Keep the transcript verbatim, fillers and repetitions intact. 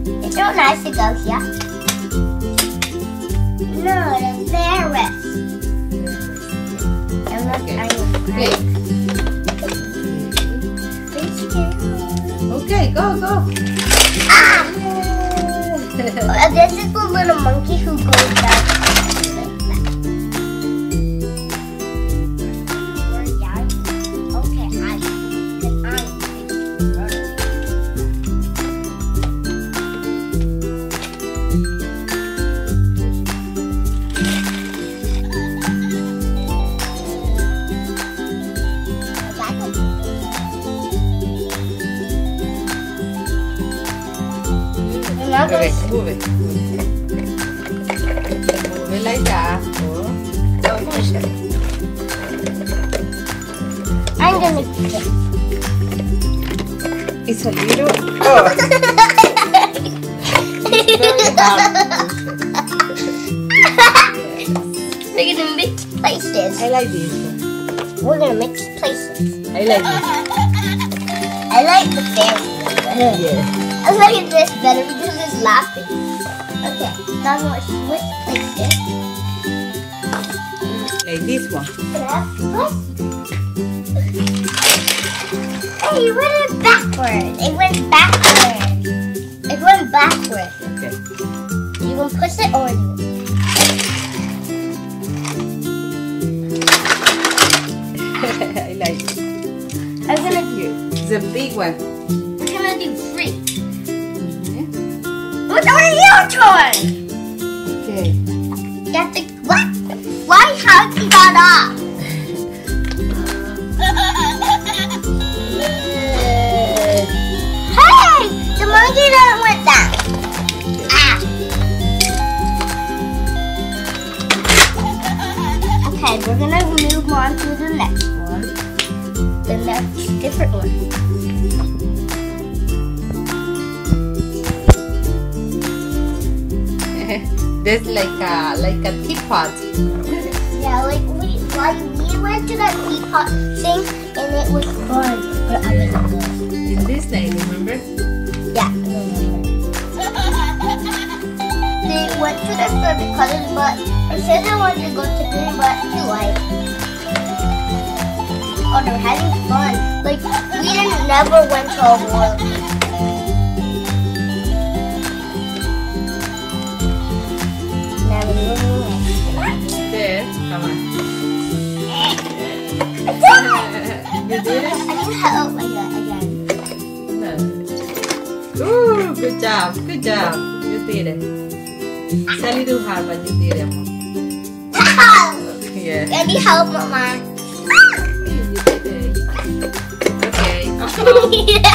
It's so nice to go here. No, the Ferris. I'm not Okay. trying Okay, go, go. Ah! Uh, this is the little monkey who goes down. Okay, I. Move it, move it. Move it like that. Oh. Don't push it. I'm gonna do it. It's a little. Oh. It's very hard. We're gonna mix places. I like this one. We're gonna mix places. I like this. I like the fairy. Yeah. I like this better because it's laughing. Okay, now I'm gonna switch places. Like this one. Can I have what? Hey, you went it backwards. It went backwards. It went backwards. Okay. You gonna push it or you? I like it. I'm gonna do. It's a big one. I'm gonna do three. What's your turn? Okay. You have to what? Why have you got off? Hey! The monkey didn't went down. Ah! Okay, we're gonna move on to the next one. The next different one. This like a like a teapot. Yeah, like we like we went to that teapot thing and it was fun. But I was In Disney, remember? yeah. They went to the fur because of but I said they wanted to go to the but too late. Oh, they're having fun. Like we didn't never went to a world. There, come on. I did it! You did it? I need help again. again. No. Ooh, good job, good job. You did it. It's a little hard, but you did it. Help! Yeah. I need help, Mama. You did it. Okay.